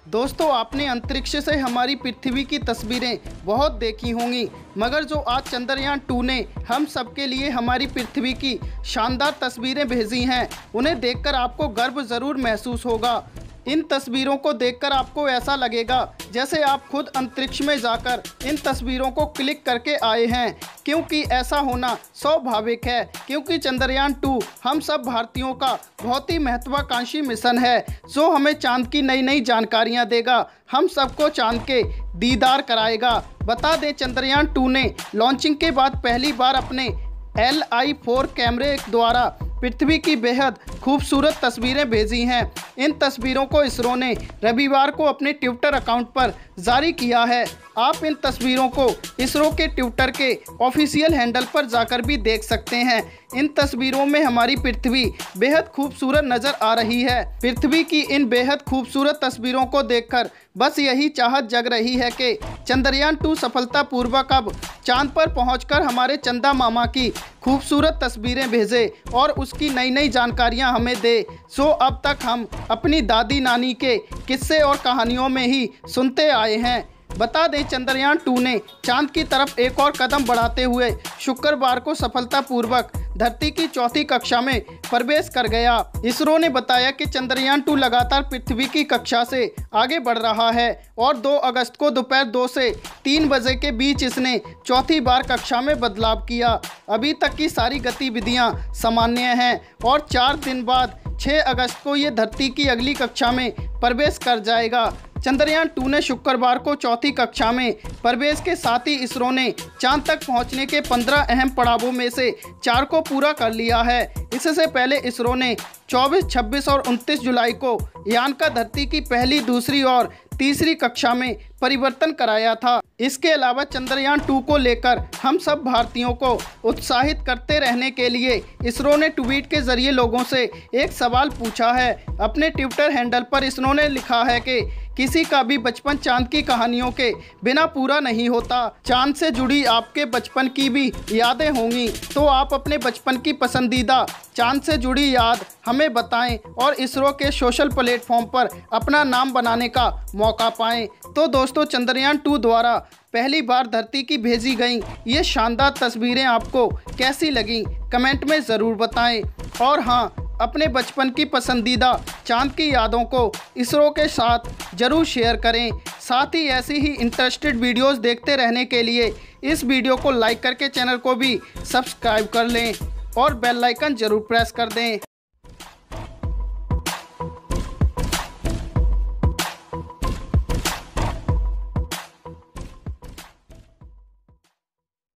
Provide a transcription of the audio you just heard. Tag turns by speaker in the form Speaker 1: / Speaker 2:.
Speaker 1: दोस्तों, आपने अंतरिक्ष से हमारी पृथ्वी की तस्वीरें बहुत देखी होंगी, मगर जो आज चंद्रयान 2 ने हम सबके लिए हमारी पृथ्वी की शानदार तस्वीरें भेजी हैं, उन्हें देखकर आपको गर्व ज़रूर महसूस होगा। इन तस्वीरों को देखकर आपको ऐसा लगेगा जैसे आप खुद अंतरिक्ष में जाकर इन तस्वीरों को क्लिक करके आए हैं, क्योंकि ऐसा होना स्वाभाविक है, क्योंकि चंद्रयान 2 हम सब भारतीयों का बहुत ही महत्वाकांक्षी मिशन है, जो हमें चांद की नई नई जानकारियां देगा, हम सबको चांद के दीदार कराएगा। बता दें, चंद्रयान 2 ने लॉन्चिंग के बाद पहली बार अपने Li-4 कैमरे द्वारा पृथ्वी की बेहद खूबसूरत तस्वीरें भेजी हैं। इन तस्वीरों को इसरो ने रविवार को अपने ट्विटर अकाउंट पर जारी किया है। आप इन तस्वीरों को इसरो के ट्विटर के ऑफिशियल हैंडल पर जाकर भी देख सकते हैं। इन तस्वीरों में हमारी पृथ्वी बेहद खूबसूरत नज़र आ रही है। पृथ्वी की इन बेहद खूबसूरत तस्वीरों को देखकर बस यही चाहत जग रही है कि चंद्रयान 2 सफलतापूर्वक अब चांद पर पहुंचकर हमारे चंदा मामा की खूबसूरत तस्वीरें भेजे और उसकी नई नई जानकारियां हमें दे, जो अब तक हम अपनी दादी नानी के किस्से और कहानियों में ही सुनते आए हैं। बता दें, चंद्रयान 2 ने चांद की तरफ एक और कदम बढ़ाते हुए शुक्रवार को सफलतापूर्वक धरती की चौथी कक्षा में प्रवेश कर गया। इसरो ने बताया कि चंद्रयान 2 लगातार पृथ्वी की कक्षा से आगे बढ़ रहा है और 2 अगस्त को दोपहर 2 से 3 बजे के बीच इसने चौथी बार कक्षा में बदलाव किया। अभी तक की सारी गतिविधियां सामान्य हैं और 4 दिन बाद 6 अगस्त को ये धरती की अगली कक्षा में प्रवेश कर जाएगा। चंद्रयान 2 ने शुक्रवार को चौथी कक्षा में प्रवेश के साथ ही इसरो ने चांद तक पहुंचने के 15 अहम पड़ावों में से 4 को पूरा कर लिया है। इससे पहले इसरो ने 24, 26 और 29 जुलाई को यान का धरती की पहली, दूसरी और तीसरी कक्षा में परिवर्तन कराया था। इसके अलावा चंद्रयान 2 को लेकर हम सब भारतीयों को उत्साहित करते रहने के लिए इसरो ने ट्वीट के जरिए लोगों से एक सवाल पूछा है। अपने ट्विटर हैंडल पर इसरो ने लिखा है कि किसी का भी बचपन चांद की कहानियों के बिना पूरा नहीं होता। चांद से जुड़ी आपके बचपन की भी यादें होंगी, तो आप अपने बचपन की पसंदीदा चांद से जुड़ी याद हमें बताएं और इसरो के सोशल प्लेटफॉर्म पर अपना नाम बनाने का मौका पाएं। तो दोस्तों, चंद्रयान 2 द्वारा पहली बार धरती की भेजी गई ये शानदार तस्वीरें आपको कैसी लगी, कमेंट में ज़रूर बताएं। और हाँ, अपने बचपन की पसंदीदा चांद की यादों को इसरो के साथ ज़रूर शेयर करें। साथ ही ऐसी ही इंटरेस्टेड वीडियोस देखते रहने के लिए इस वीडियो को लाइक करके चैनल को भी सब्सक्राइब कर लें और बेल आइकन ज़रूर प्रेस कर दें।